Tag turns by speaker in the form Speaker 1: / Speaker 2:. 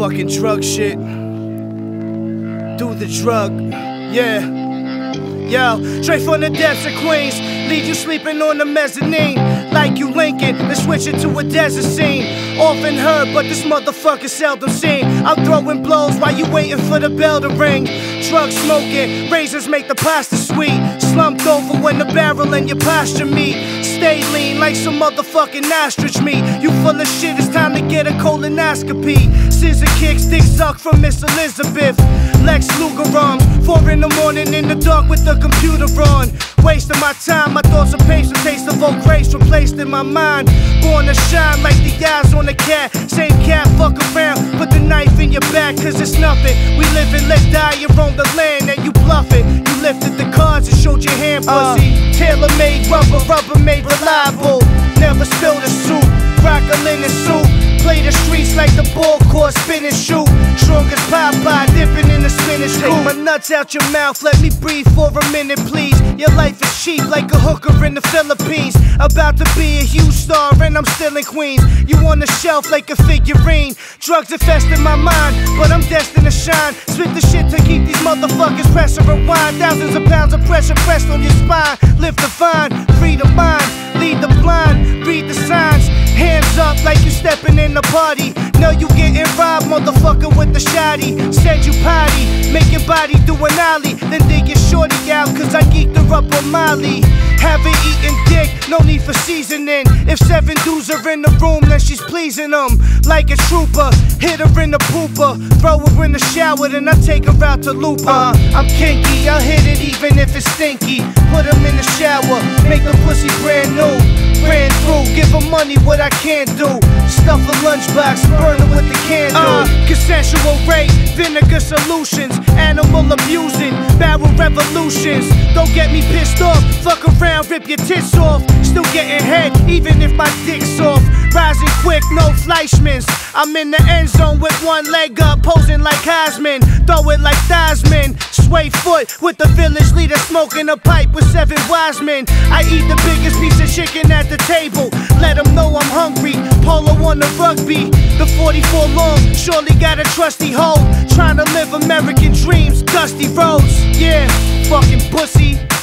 Speaker 1: fucking drug shit. Do the drug, yeah. Yo, straight from the depths of Queens, leave you sleeping on the mezzanine. Like you Lincoln, then switch it to a desert scene. Often heard, but this motherfucker seldom seen. I'm throwing blows while you waiting for the bell to ring. Drug smoking, razors make the pasta sweet. Slumped over when the barrel in your posture meet. Stay lean like some motherfucking ostrich meat. You full of shit, it's time to get a colonoscopy. Scissor kicks, dick suck from Miss Elizabeth. Lex Luger arms, 4 in the morning in the dark with the computer on. Wasting my time, my thoughts of patience, taste of old grace replaced in my mind. Born to shine like the eyes on a cat. Same cat, fuck around, put the knife in your back, cause it's nothing. We live and let die, you roam the land and you bluff it. You lifted the cards and showed your hand, pussy. Tailor-made rubber, Rubbermaid reliable. Never spilled a soup, rock a linen suit. Play the streets like the ball court, spin and shoot. Strongest Popeye, dipping in the spinach soup. Take my nuts out your mouth, let me breathe for a minute, please. Your life is cheap like a hooker in the Philippines. About to be a huge star and I'm still in Queens. You on the shelf like a figurine. Drugs infest in my mind, but I'm destined to shine. Spit the shit to keep these motherfuckers pressing rewind. Thousands of pounds of pressure pressed on your spine. Live the vine, free the mind, lead the blind, read the signs. Hands up like you stepping in the party. Know you getting robbed, motherfucker, with the shotty. Said you potty, make your body do an ollie. Then dig your shorty out, cause I geeked her up on Molly. Haven't eaten dick, no need for seasoning. If 7 dudes are in the room, then she's pleasing them. Like a trooper, hit her in the pooper. Throw her in the shower, then I take her out to Looper. I'm kinky, I'll hit it even if it's stinky. Put him in the shower, make the pussy brand new. Ran through, give her money, what I can't do. Stuff a lunchbox, burn her with the candle. Consensual rape, vinegar solutions. Animal abusing, barrel revolutions. Don't get me pissed off, fuck around, rip your tits off. Still getting head, even if my dick's off. Rising quick, no Fleischmans. I'm in the end zone with one leg up, posing like Heisman. Throw it like Theismann. Sway foot with the village leader smoking a pipe with 7 wise men. I eat the biggest piece of chicken at the table. Let them know I'm hungry. Polo on the rugby. The 44 long, surely got a trusty hoe. Trying to live American dreams, dusty roads. Yeah, fucking pussy.